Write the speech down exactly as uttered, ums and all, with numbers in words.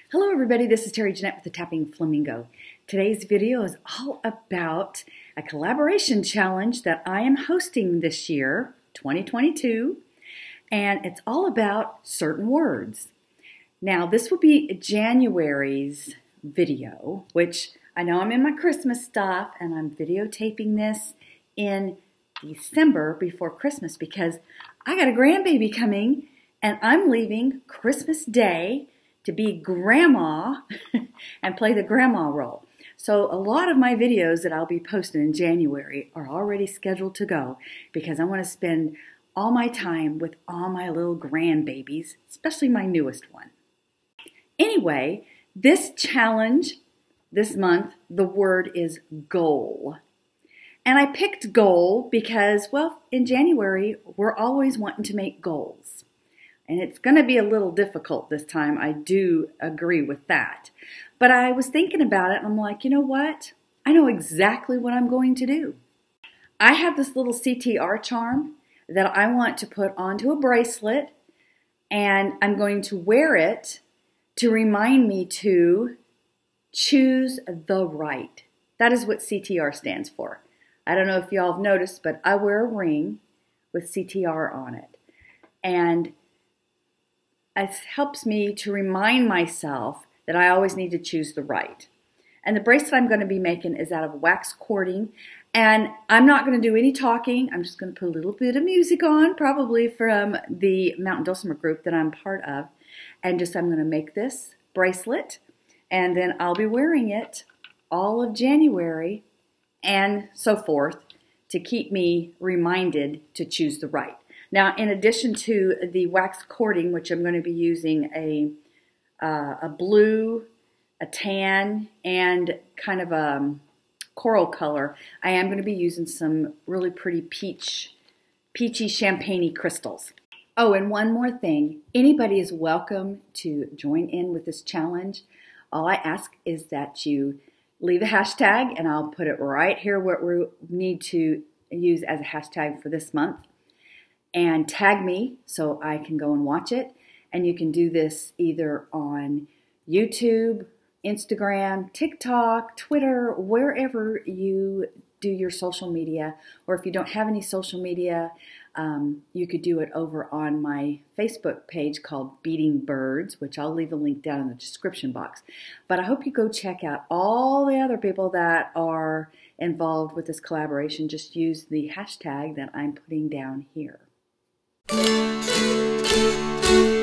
Hello everybody, this is Terry Jeanette with the Tapping Flamingo. Today's video is all about a collaboration challenge that I am hosting this year, twenty twenty-two, and it's all about certain words. Now this will be January's video, which I know I'm in my Christmas stuff and I'm videotaping this in December before Christmas because I got a grandbaby coming and I'm leaving Christmas Day to be grandma and play the grandma role. So a lot of my videos that I'll be posting in January are already scheduled to go because I want to spend all my time with all my little grandbabies, especially my newest one. Anyway, this challenge this month, the word is goal. And I picked goal because, well, in January, we're always wanting to make goals. And it's going to be a little difficult this time. I do agree with that. But I was thinking about it and I'm like, you know what? I know exactly what I'm going to do. I have this little C T R charm that I want to put onto a bracelet and I'm going to wear it to remind me to choose the right. That is what C T R stands for. I don't know if y'all have noticed, but I wear a ring with C T R on it. And it helps me to remind myself that I always need to choose the right. And the bracelet I'm going to be making is out of wax cording. And I'm not going to do any talking. I'm just going to put a little bit of music on, probably from the Mountain Dulcimer group that I'm part of. And just I'm going to make this bracelet. And then I'll be wearing it all of January and so forth to keep me reminded to choose the right. Now, in addition to the wax cording, which I'm going to be using a, uh, a blue, a tan, and kind of a coral color, I am going to be using some really pretty peach, peachy champagne-y crystals. Oh, and one more thing. Anybody is welcome to join in with this challenge. All I ask is that you leave a hashtag, and I'll put it right here what we need to use as a hashtag for this month. And tag me so I can go and watch it. And you can do this either on YouTube, Instagram, TikTok, Twitter, wherever you do your social media. Or if you don't have any social media, um, you could do it over on my Facebook page called Beating Birds, which I'll leave a link down in the description box. But I hope you go check out all the other people that are involved with this collaboration. Just use the hashtag that I'm putting down here. Thank you.